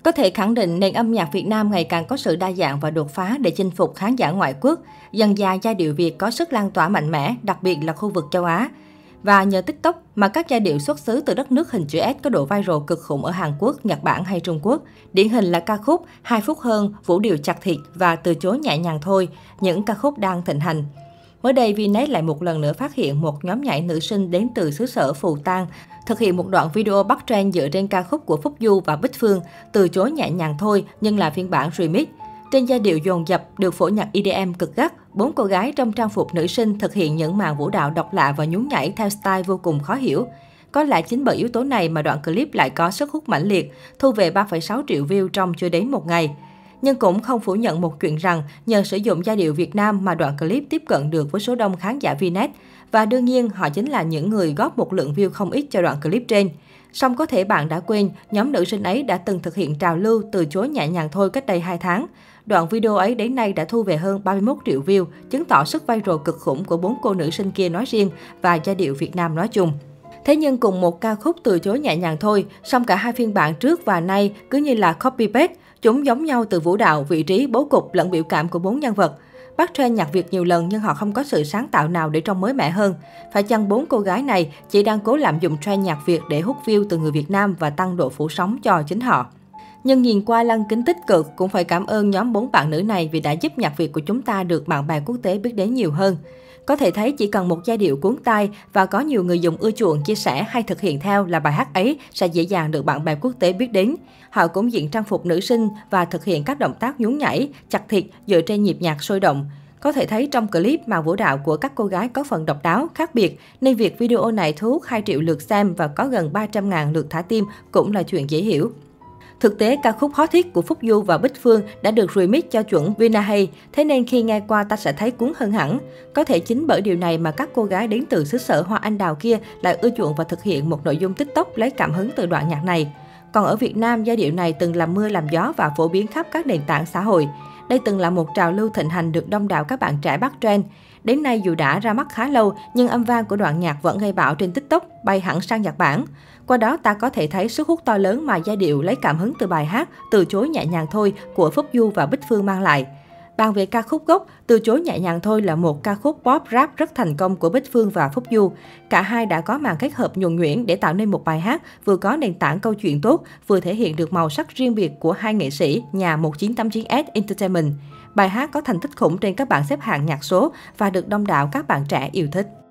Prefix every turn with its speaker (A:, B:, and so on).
A: Có thể khẳng định nền âm nhạc Việt Nam ngày càng có sự đa dạng và đột phá để chinh phục khán giả ngoại quốc. Dần dà giai điệu Việt có sức lan tỏa mạnh mẽ, đặc biệt là khu vực châu Á. Và nhờ TikTok mà các giai điệu xuất xứ từ đất nước hình chữ S có độ viral cực khủng ở Hàn Quốc, Nhật Bản hay Trung Quốc. Điển hình là ca khúc 2 phút hơn, vũ điệu chặt thịt và từ chối nhẹ nhàng thôi, những ca khúc đang thịnh hành. Mới đây, Vnet lại một lần nữa phát hiện một nhóm nhảy nữ sinh đến từ xứ sở Phù Tang thực hiện một đoạn video bắt trend dựa trên ca khúc của Phúc Du và Bích Phương, từ chối nhẹ nhàng thôi nhưng là phiên bản remix. Trên giai điệu dồn dập được phổ nhạc EDM cực gắt, 4 cô gái trong trang phục nữ sinh thực hiện những màn vũ đạo độc lạ và nhún nhảy theo style vô cùng khó hiểu. Có lẽ chính bởi yếu tố này mà đoạn clip lại có sức hút mãnh liệt, thu về 3,6 triệu view trong chưa đến một ngày. Nhưng cũng không phủ nhận một chuyện rằng nhờ sử dụng giai điệu Việt Nam mà đoạn clip tiếp cận được với số đông khán giả Vnet. Và đương nhiên họ chính là những người góp một lượng view không ít cho đoạn clip trên. Song có thể bạn đã quên, nhóm nữ sinh ấy đã từng thực hiện trào lưu từ chối nhẹ nhàng thôi cách đây 2 tháng. Đoạn video ấy đến nay đã thu về hơn 31 triệu view, chứng tỏ sức viral cực khủng của 4 cô nữ sinh kia nói riêng và giai điệu Việt Nam nói chung. Thế nhưng cùng một ca khúc từ chối nhẹ nhàng thôi, song cả hai phiên bản trước và nay cứ như là copy-paste, chúng giống nhau từ vũ đạo, vị trí, bố cục lẫn biểu cảm của 4 nhân vật. Bắt trend nhạc Việt nhiều lần nhưng họ không có sự sáng tạo nào để trông mới mẻ hơn. Phải chăng 4 cô gái này chỉ đang cố lạm dụng trend nhạc Việt để hút view từ người Việt Nam và tăng độ phủ sóng cho chính họ? Nhưng nhìn qua lăng kính tích cực, cũng phải cảm ơn nhóm 4 bạn nữ này vì đã giúp nhạc Việt của chúng ta được bạn bè quốc tế biết đến nhiều hơn. Có thể thấy chỉ cần một giai điệu cuốn tai và có nhiều người dùng ưa chuộng, chia sẻ hay thực hiện theo là bài hát ấy sẽ dễ dàng được bạn bè quốc tế biết đến. Họ cũng diện trang phục nữ sinh và thực hiện các động tác nhún nhảy, chặt thịt dựa trên nhịp nhạc sôi động. Có thể thấy trong clip màn vũ đạo của các cô gái có phần độc đáo, khác biệt, nên việc video này thu hút 2 triệu lượt xem và có gần 300.000 lượt thả tim cũng là chuyện dễ hiểu. Thực tế, ca khúc hot hit của Phúc Du và Bích Phương đã được remix cho chuẩn Vinahay, thế nên khi nghe qua ta sẽ thấy cuốn hơn hẳn. Có thể chính bởi điều này mà các cô gái đến từ xứ sở hoa anh đào kia lại ưa chuộng và thực hiện một nội dung TikTok lấy cảm hứng từ đoạn nhạc này. Còn ở Việt Nam, giai điệu này từng làm mưa làm gió và phổ biến khắp các nền tảng xã hội. Đây từng là một trào lưu thịnh hành được đông đảo các bạn trẻ bắt trend. Đến nay dù đã ra mắt khá lâu, nhưng âm vang của đoạn nhạc vẫn gây bão trên TikTok, bay hẳn sang Nhật Bản. Qua đó ta có thể thấy sức hút to lớn mà giai điệu lấy cảm hứng từ bài hát Từ chối nhẹ nhàng thôi của Phúc Du và Bích Phương mang lại. Bàn về ca khúc gốc, Từ chối nhẹ nhàng thôi là một ca khúc pop rap rất thành công của Bích Phương và Phúc Du. Cả hai đã có màn kết hợp nhuần nhuyễn để tạo nên một bài hát vừa có nền tảng câu chuyện tốt, vừa thể hiện được màu sắc riêng biệt của hai nghệ sĩ nhà 1989S Entertainment. Bài hát có thành tích khủng trên các bảng xếp hạng nhạc số và được đông đảo các bạn trẻ yêu thích.